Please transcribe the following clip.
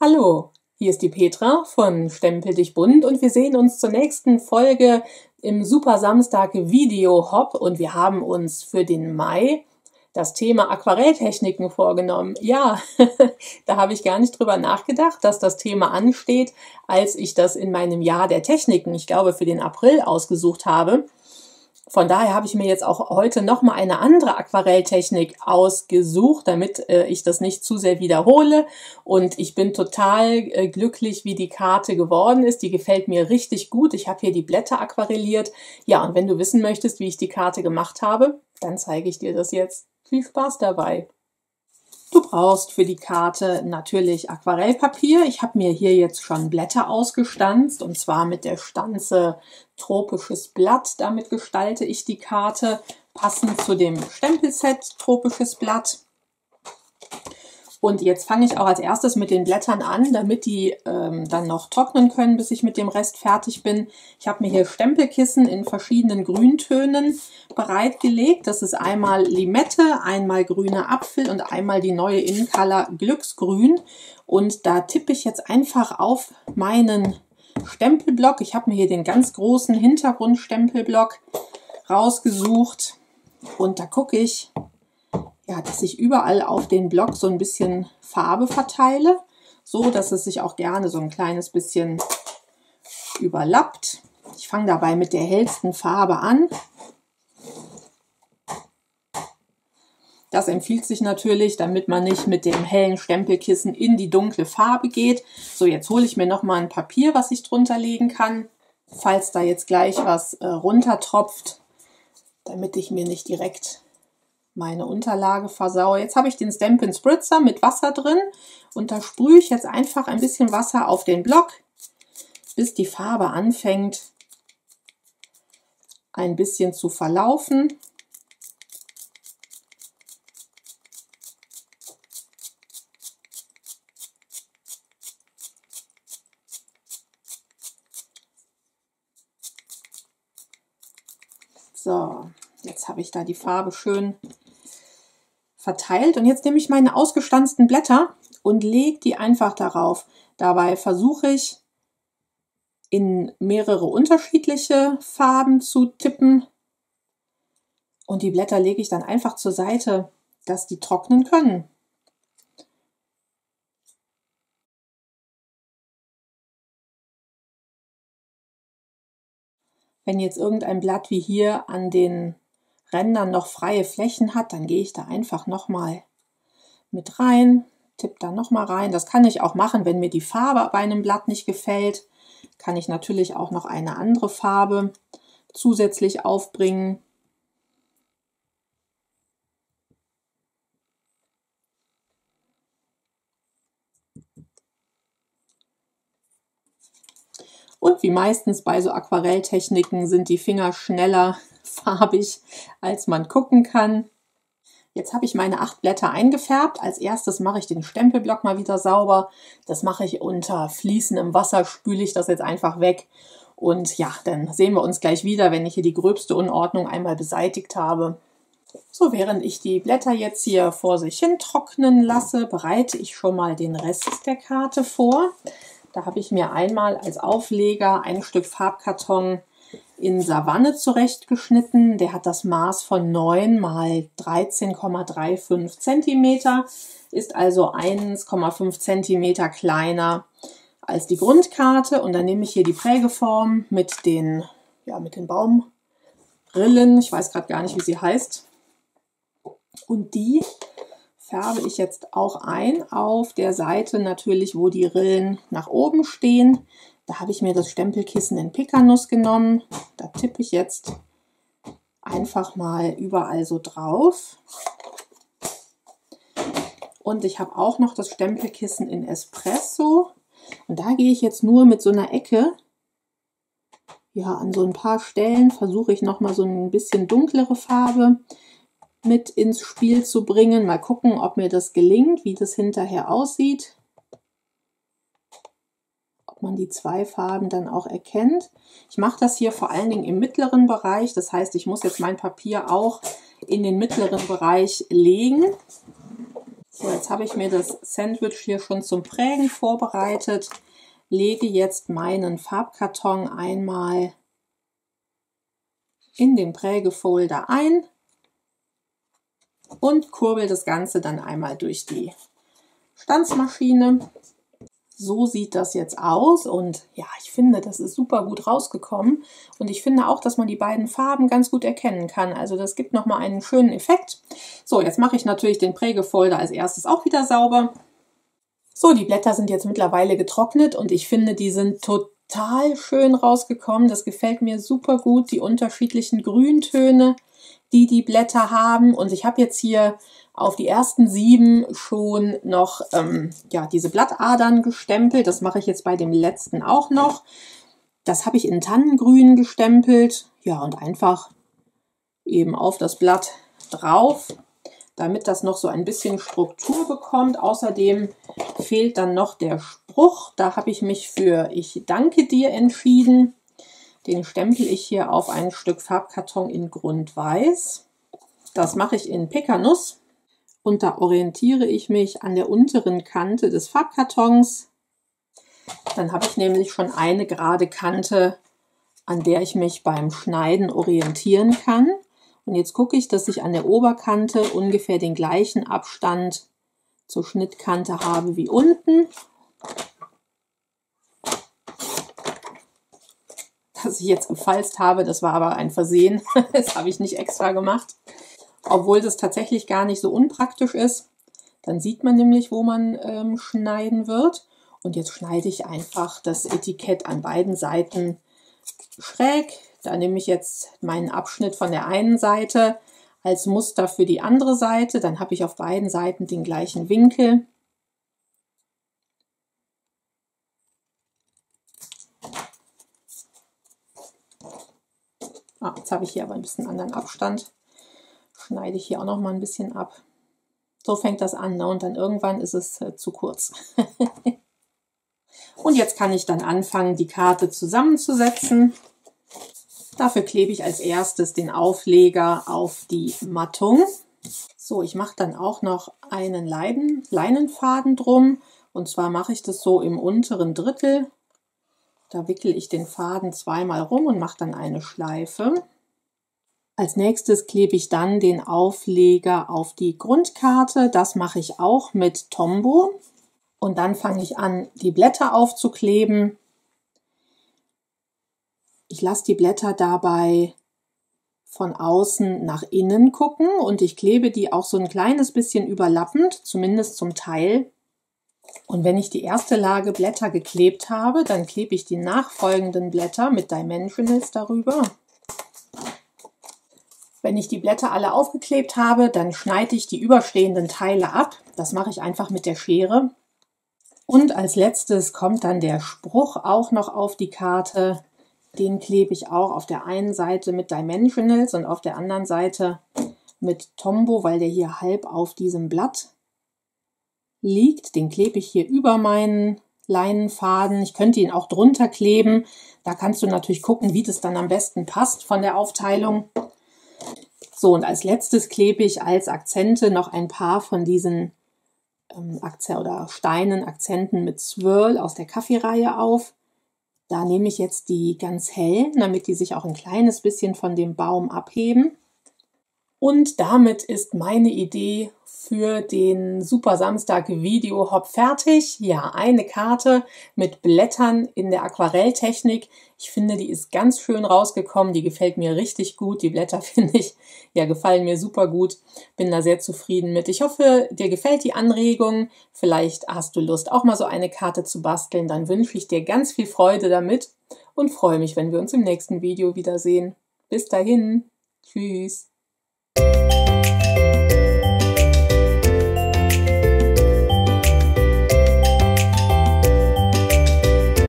Hallo, hier ist die Petra von Stempel dich bunt und wir sehen uns zur nächsten Folge im Super Samstag Video Hop und wir haben uns für den Mai das Thema Aquarelltechniken vorgenommen. Ja, da habe ich gar nicht drüber nachgedacht, dass das Thema ansteht, als ich das in meinem Jahr der Techniken, ich glaube für den April, ausgesucht habe. Von daher habe ich mir jetzt auch heute nochmal eine andere Aquarelltechnik ausgesucht, damit ich das nicht zu sehr wiederhole. Und ich bin total glücklich, wie die Karte geworden ist. Die gefällt mir richtig gut. Ich habe hier die Blätter aquarelliert. Ja, und wenn du wissen möchtest, wie ich die Karte gemacht habe, dann zeige ich dir das jetzt. Viel Spaß dabei! Du brauchst für die Karte natürlich Aquarellpapier. Ich habe mir hier jetzt schon Blätter ausgestanzt und zwar mit der Stanze Tropisches Blatt. Damit gestalte ich die Karte passend zu dem Stempelset Tropisches Blatt. Und jetzt fange ich auch als erstes mit den Blättern an, damit die dann noch trocknen können, bis ich mit dem Rest fertig bin. Ich habe mir hier Stempelkissen in verschiedenen Grüntönen bereitgelegt. Das ist einmal Limette, einmal grüner Apfel und einmal die neue InColor Glücksgrün. Und da tippe ich jetzt einfach auf meinen Stempelblock. Ich habe mir hier den ganz großen Hintergrundstempelblock rausgesucht. Und da gucke ich, ja, dass ich überall auf den Block so ein bisschen Farbe verteile, so dass es sich auch gerne so ein kleines bisschen überlappt. Ich fange dabei mit der hellsten Farbe an. Das empfiehlt sich natürlich, damit man nicht mit dem hellen Stempelkissen in die dunkle Farbe geht. So, jetzt hole ich mir nochmal ein Papier, was ich drunter legen kann, falls da jetzt gleich was runtertropft, damit ich mir nicht direkt meine Unterlage versaue. Jetzt habe ich den Stampin' Spritzer mit Wasser drin und da sprühe ich jetzt einfach ein bisschen Wasser auf den Block, bis die Farbe anfängt ein bisschen zu verlaufen. So, jetzt habe ich da die Farbe schön verteilt und jetzt nehme ich meine ausgestanzten Blätter und lege die einfach darauf. Dabei versuche ich in mehrere unterschiedliche Farben zu tippen und die Blätter lege ich dann einfach zur Seite, dass die trocknen können. Wenn jetzt irgendein Blatt wie hier an den Rändern noch freie Flächen hat, dann gehe ich da einfach nochmal mit rein, tippe da nochmal rein. Das kann ich auch machen, wenn mir die Farbe bei einem Blatt nicht gefällt, kann ich natürlich auch noch eine andere Farbe zusätzlich aufbringen. Und wie meistens bei so Aquarelltechniken sind die Finger schneller farbig, als man gucken kann. Jetzt habe ich meine 8 Blätter eingefärbt. Als erstes mache ich den Stempelblock mal wieder sauber. Das mache ich unter fließendem Wasser, spüle ich das jetzt einfach weg. Und ja, dann sehen wir uns gleich wieder, wenn ich hier die gröbste Unordnung einmal beseitigt habe. So, während ich die Blätter jetzt hier vor sich hin trocknen lasse, bereite ich schon mal den Rest der Karte vor. Da habe ich mir einmal als Aufleger ein Stück Farbkarton in Savanne zurechtgeschnitten. Der hat das Maß von 9 mal 13,35 cm, ist also 1,5 cm kleiner als die Grundkarte. Und dann nehme ich hier die Prägeform mit den Baumrillen. Ich weiß gerade gar nicht, wie sie heißt. Und die färbe ich jetzt auch ein auf der Seite natürlich, wo die Rillen nach oben stehen. Da habe ich mir das Stempelkissen in Pekanuss genommen. Da tippe ich jetzt einfach mal überall so drauf. Und ich habe auch noch das Stempelkissen in Espresso. Und da gehe ich jetzt nur mit so einer Ecke, ja, an so ein paar Stellen versuche ich nochmal so ein bisschen dunklere Farbe mit ins Spiel zu bringen. Mal gucken, ob mir das gelingt, wie das hinterher aussieht. Ob man die zwei Farben dann auch erkennt. Ich mache das hier vor allen Dingen im mittleren Bereich. Das heißt, ich muss jetzt mein Papier auch in den mittleren Bereich legen. So, jetzt habe ich mir das Sandwich hier schon zum Prägen vorbereitet. Lege jetzt meinen Farbkarton einmal in den Prägefolder ein und kurbel das Ganze dann einmal durch die Stanzmaschine. So sieht das jetzt aus und ja, ich finde, das ist super gut rausgekommen und ich finde auch, dass man die beiden Farben ganz gut erkennen kann. Also das gibt nochmal einen schönen Effekt. So, jetzt mache ich natürlich den Prägefolder als erstes auch wieder sauber. So, die Blätter sind jetzt mittlerweile getrocknet und ich finde, die sind total schön rausgekommen. Das gefällt mir super gut, die unterschiedlichen Grüntöne, die die Blätter haben. Und ich habe jetzt hier auf die ersten 7 schon noch ja, diese Blattadern gestempelt. Das mache ich jetzt bei dem letzten auch noch. Das habe ich in Tannengrün gestempelt. Ja, und einfach eben auf das Blatt drauf, damit das noch so ein bisschen Struktur bekommt. Außerdem fehlt dann noch der Spruch. Da habe ich mich für Ich danke dir entschieden. Den stempel ich hier auf ein Stück Farbkarton in Grundweiß. Das mache ich in Pekanuss. Und da orientiere ich mich an der unteren Kante des Farbkartons. Dann habe ich nämlich schon eine gerade Kante, an der ich mich beim Schneiden orientieren kann. Und jetzt gucke ich, dass ich an der Oberkante ungefähr den gleichen Abstand zur Schnittkante habe wie unten. Was ich jetzt gefalzt habe, das war aber ein Versehen. Das habe ich nicht extra gemacht. Obwohl das tatsächlich gar nicht so unpraktisch ist. Dann sieht man nämlich, wo man schneiden wird. Und jetzt schneide ich einfach das Etikett an beiden Seiten schräg. Da nehme ich jetzt meinen Abschnitt von der einen Seite als Muster für die andere Seite. Dann habe ich auf beiden Seiten den gleichen Winkel. Jetzt habe ich hier aber ein bisschen anderen Abstand. Schneide ich hier auch noch mal ein bisschen ab. So fängt das an, ne? Und dann irgendwann ist es zu kurz. Und jetzt kann ich dann anfangen, die Karte zusammenzusetzen. Dafür klebe ich als erstes den Aufleger auf die Mattung. So, ich mache dann auch noch einen Leinenfaden drum. Und zwar mache ich das so im unteren Drittel. Da wickele ich den Faden zweimal rum und mache dann eine Schleife. Als nächstes klebe ich dann den Aufleger auf die Grundkarte. Das mache ich auch mit Tombow. Und dann fange ich an, die Blätter aufzukleben. Ich lasse die Blätter dabei von außen nach innen gucken und ich klebe die auch so ein kleines bisschen überlappend, zumindest zum Teil. Und wenn ich die erste Lage Blätter geklebt habe, dann klebe ich die nachfolgenden Blätter mit Dimensionals darüber. Wenn ich die Blätter alle aufgeklebt habe, dann schneide ich die überstehenden Teile ab. Das mache ich einfach mit der Schere. Und als letztes kommt dann der Spruch auch noch auf die Karte. Den klebe ich auch auf der einen Seite mit Dimensionals und auf der anderen Seite mit Tombow, weil der hier halb auf diesem Blatt liegt. Den klebe ich hier über meinen Leinenfaden. Ich könnte ihn auch drunter kleben. Da kannst du natürlich gucken, wie das dann am besten passt von der Aufteilung. So, und als letztes klebe ich als Akzente noch ein paar von diesen Steinen, Akzenten mit Swirl aus der Kaffeereihe auf. Da nehme ich jetzt die ganz hellen, damit die sich auch ein kleines bisschen von dem Baum abheben. Und damit ist meine Idee für den Super Samstag Video Hop fertig. Ja, eine Karte mit Blättern in der Aquarelltechnik. Ich finde, die ist ganz schön rausgekommen. Die gefällt mir richtig gut. Die Blätter, finde ich, ja, gefallen mir super gut. Bin da sehr zufrieden mit. Ich hoffe, dir gefällt die Anregung. Vielleicht hast du Lust, auch mal so eine Karte zu basteln. Dann wünsche ich dir ganz viel Freude damit und freue mich, wenn wir uns im nächsten Video wiedersehen. Bis dahin. Tschüss.